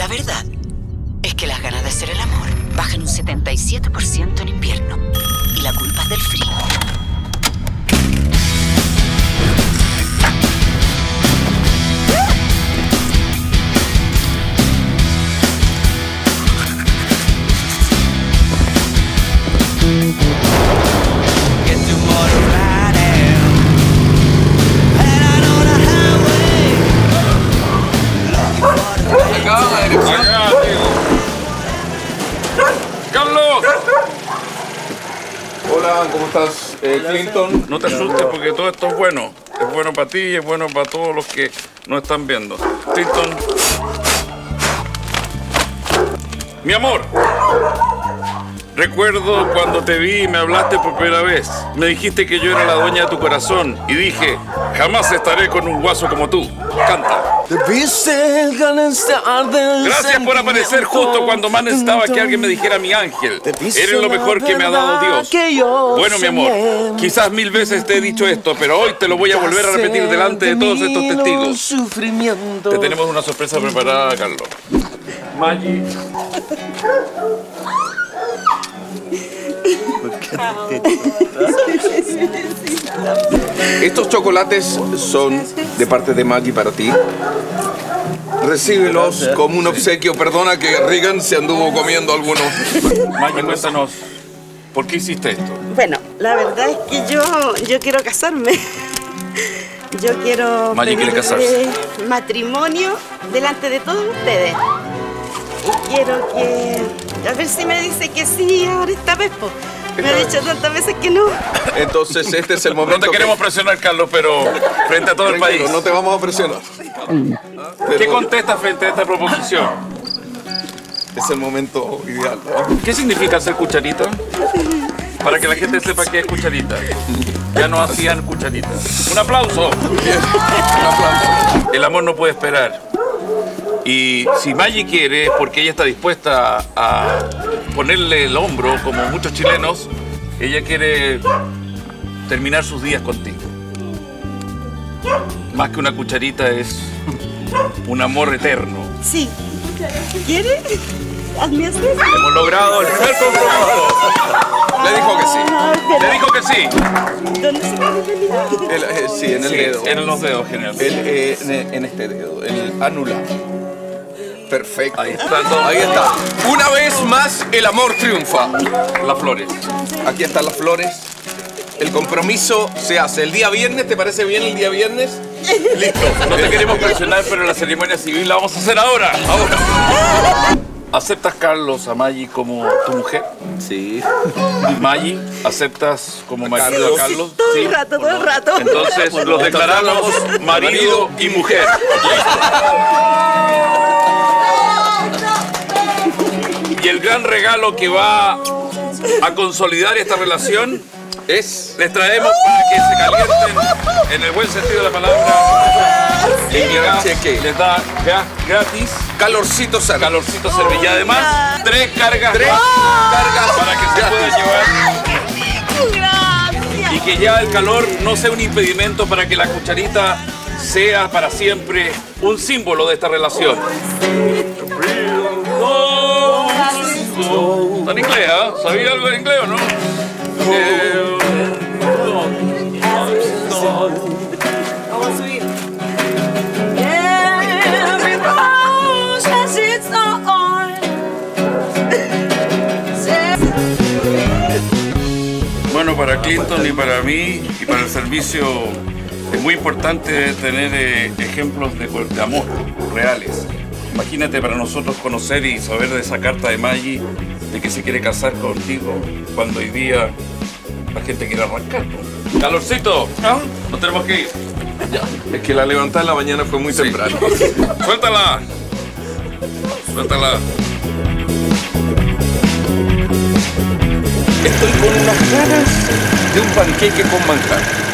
La verdad es que las ganas de hacer el amor bajan un 77% en invierno. Y la culpa es del frío. ¡Carlos! Hola, ¿cómo estás? Clinton. No te asustes porque todo esto es bueno. Es bueno para ti y es bueno para todos los que nos están viendo. Clinton. Mi amor. Recuerdo cuando te vi y me hablaste por primera vez. Me dijiste que yo era la dueña de tu corazón. Y dije, jamás estaré con un guaso como tú. Canta. Gracias por aparecer justo cuando más necesitaba que alguien me dijera mi ángel. Eres lo mejor que me ha dado Dios. Bueno, mi amor, quizás 1000 veces te he dicho esto, pero hoy te lo voy a volver a repetir delante de todos estos testigos. Te tenemos una sorpresa preparada, Carlos. Maggie. Estos chocolates son de parte de Maggie para ti. Recíbelos como un obsequio. Perdona que Regan se anduvo comiendo algunos. Maggie, cuéntanos, ¿por qué hiciste esto? Bueno, la verdad es que yo quiero casarme. Yo quiero Maggie quiere pedirle casarse. matrimonio delante de todos ustedes. Y quiero que... A ver si me dice que sí ahora esta vez, po. Me ha dicho tantas veces que no. Entonces este es el momento. No te queremos presionar, Carlos, pero frente a todo el país. No te vamos a presionar. ¿Qué contestas frente a esta proposición? Es el momento ideal, ¿no? ¿Qué significa ser cucharita? Para que la gente sepa qué es cucharita. Ya no hacían cucharitas. ¡Un aplauso! Bien, un aplauso. El amor no puede esperar. Y si Maggie quiere, porque ella está dispuesta a ponerle el hombro, como muchos chilenos, ella quiere terminar sus días contigo. Más que una cucharita es un amor eterno. Sí. ¿Quiere? Hazme así. Hemos logrado el primer compromiso. Le dijo que sí. Le dijo que sí. ¿Dónde se puede venir? Sí, en el dedo. En los dedos, generalmente. En este dedo, el anular. Perfecto. Ahí está todo. Ahí está. Una vez más, el amor triunfa. Las flores. Aquí están las flores. El compromiso se hace el día viernes. ¿Te parece bien el día viernes? Listo. No te queremos presionar, pero la ceremonia civil la vamos a hacer ahora. ¿Aceptas, Carlos, a Maggie como tu mujer? Sí. Maggie, ¿aceptas como marido a Carlos? Todo Sí. el rato, todo el rato. Entonces los declaramos marido y mujer. Y el gran regalo que va a consolidar esta relación Es. les traemos para que se calienten en el buen sentido de la palabra. Cheque. Les da gas gratis, Calorcito sano. calorcito servicio y además 3 cargas Cargas para que se puedan llevar Gracias. y que ya el calor no sea un impedimento para que la cucharita sea para siempre un símbolo de esta relación. ¿Está en inglés, ¿ah? ¿Sabía algo de inglés o no? Vamos a subir. Bueno, para Clinton y para mí y para el servicio es muy importante tener ejemplos de amor reales. Imagínate para nosotros conocer y saber de esa carta de Maggie de que se quiere casar contigo cuando hoy día la gente quiere arrancar, ¿no? Calorcito, nos tenemos que ir. Ya. Es que la levantada en la mañana fue muy temprano. Suéltala. Suéltala. Estoy con unas ganas de un panqueque con manjar.